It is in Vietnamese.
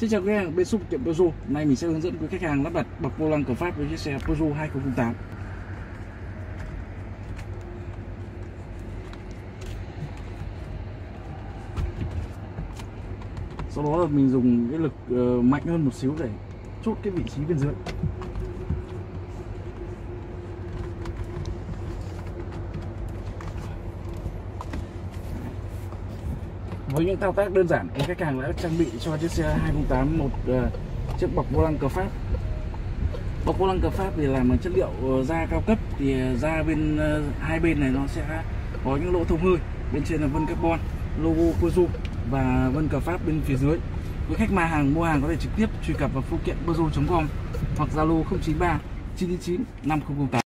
Xin chào khách hàng bên shop tiệm Peugeot. Hôm nay mình sẽ hướng dẫn quý khách hàng lắp đặt bọc vô lăng cờ Pháp với chiếc xe Peugeot 2008. Sau đó là mình dùng cái lực mạnh hơn một xíu để chốt cái vị trí bên dưới. Với những thao tác đơn giản, khách hàng đã trang bị cho chiếc xe 2008 một chiếc bọc vô lăng cờ Pháp. Bọc vô lăng cờ Pháp thì làm bằng chất liệu da cao cấp, thì da bên hai bên này nó sẽ có những lỗ thông hơi. Bên trên là vân carbon, logo Peugeot và vân cờ Pháp bên phía dưới. Với khách mua hàng có thể trực tiếp truy cập vào phụ kiện peugeot.com hoặc Zalo 093 999 5008.